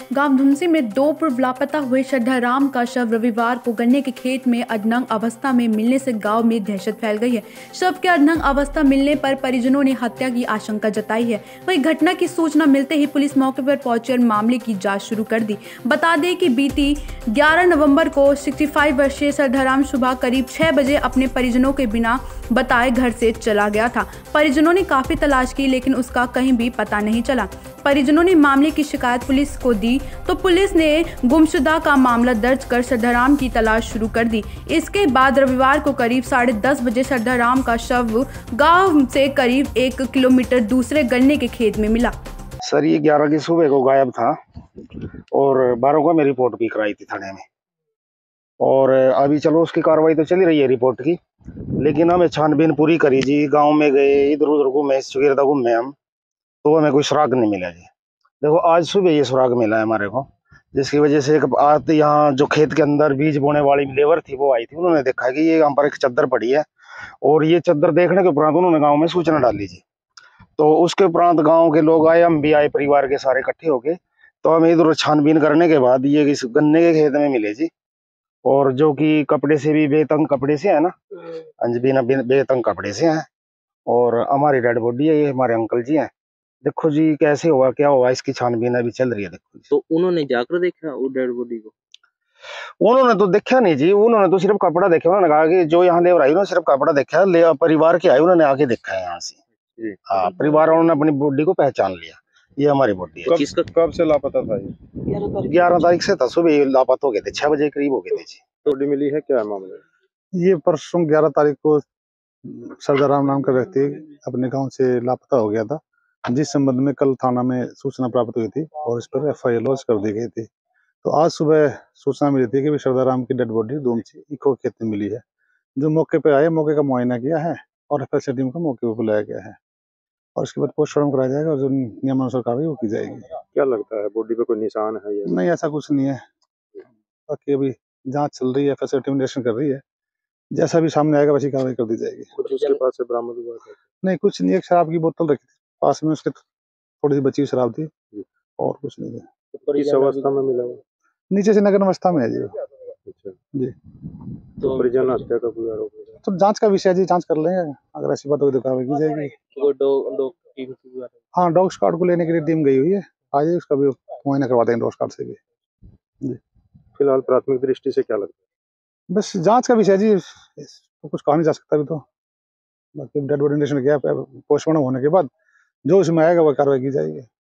गांव धुमसी में 2 पूर्व लापता हुए श्रद्धाराम का शव रविवार को गन्ने के खेत में अधनंग अवस्था में मिलने से गांव में दहशत फैल गई है। शव के अधनंग अवस्था मिलने पर परिजनों ने हत्या की आशंका जताई है। वहीं घटना की सूचना मिलते ही पुलिस मौके पर पहुंची और मामले की जांच शुरू कर दी। बता दें कि बीती 11 नवंबर को 65 वर्षीय श्रद्धाराम सुबह करीब 6 बजे अपने परिजनों के बिना बताए घर से चला गया था। परिजनों ने काफी तलाश की लेकिन उसका कहीं भी पता नहीं चला। परिजनों ने मामले की शिकायत पुलिस को दी तो पुलिस ने गुमशुदा का मामला दर्ज कर श्रद्धाराम की तलाश शुरू कर दी। इसके बाद रविवार को करीब 10:30 बजे श्रद्धाराम का शव गांव से करीब 1 किलोमीटर दूसरे गन्ने के खेत में मिला। सर ये 11 की सुबह को गायब था और 12 को मैं रिपोर्ट भी कराई थी थाने में। और अभी चलो उसकी कार्रवाई तो चली रही है रिपोर्ट की, लेकिन हमें छानबीन पूरी करी जी। गांव में गए, इधर उधर घूमे, सुगेरदा घूमे हम, तो हमें कोई सुराग नहीं मिला जी। देखो आज सुबह ये सुराग मिला है हमारे को, जिसकी वजह से आज यहाँ जो खेत के अंदर बीज बोने वाली लेबर थी वो आई थी। उन्होंने देखा कि ये यहाँ पर एक चद्दर पड़ी है और ये चद्दर देखने के उपरांत उन्होंने गाँव में सूचना डाली जी। तो उसके उपरांत गाँव के लोग आए, हम भी आए, परिवार के सारे इकट्ठे हो गए। तो हमें इधर छानबीन करने के बाद ये इस गन्ने के खेत में मिले जी। और जो कि कपड़े से भी बेतंग कपड़े से है ना, बिना बेतंग कपड़े से हैं। और हमारी डेड बॉडी है, ये हमारे अंकल जी हैं। देखो जी कैसे हुआ, क्या हुआ, इसकी छानबीन अभी चल रही है। देखो तो उन्होंने जाकर देखा वो डेड बॉडी को? उन्होंने तो देखा नहीं जी, उन्होंने तो सिर्फ कपड़ा देखा। उन्होंने कहा कि जो यहाँ लेबर आई उन्होंने सिर्फ कपड़ा देखा, परिवार के आए उन्होंने आके देखा है यहाँ से। हाँ, परिवार वालों ने अपनी बॉडी को पहचान लिया, ये हमारी बॉडी है। कब से लापता था ये? 11 तारीख से था, सुबह लापता हो गए थे, 6 बजे करीब हो गए थे जी। बॉडी मिली है, क्या मामला? ये परसों 11 तारीख को श्रद्धाराम नाम का व्यक्ति अपने गांव से लापता हो गया था, जिस संबंध में कल थाना में सूचना प्राप्त हुई थी और इस पर FIR लॉन्च कर दी गई थी। तो आज सुबह सूचना मिली थी कि श्रद्धाराम की डेड बॉडी धूमसी इको खेत में मिली है। जो मौके पे आए, मौके का मुआयना किया है और FSL टीम को मौके पर बुलाया गया है और इसके बाद पोस्टमार्टम कराया जाएगा और जो नियमानुसार कार्रवाई वो की जाएगी। क्या लगता है बॉडी पे कोई निशान है या नहीं? ऐसा कुछ नहीं है, बाकी अभी जाँच चल रही है, FSL टीम इन्वेस्टिगेशन कर रही है। जैसा भी सामने आएगा वैसी कार्रवाई कर दी जाएगी। कुछ उसके पास से बरामद हुआ है? नहीं, कुछ नहीं, एक शराब की बोतल रखी थी पास में, उसके थोड़ी सी बची हुई शराब थी और कुछ नहीं है। किस अवस्था में मिला वो? नीचे से नग्न अवस्था में है जी। अच्छा जी, तो परिजन हत्या का कोई आरोप है? तो जांच का विषय है जी, जांच कर लेंगे, अगर ऐसी बात होगी तो कार्रवाई की जाएगी। हाँ, डॉग स्क्वाड को लेने के लिए टीम गई हुई है, आ जाइए, उसका भी मुआयना करवा देंगे डॉग स्क्वाड से भी जी। फिलहाल प्राथमिक दृष्टि से क्या लगता है? बस जांच का विषय जी, तो कुछ कहा नहीं जा सकता अभी। तो बाकी डेड बॉडी गया पोस्टमार्टम होने के बाद जो उसमें आएगा वो कार्रवाई की जाएगी।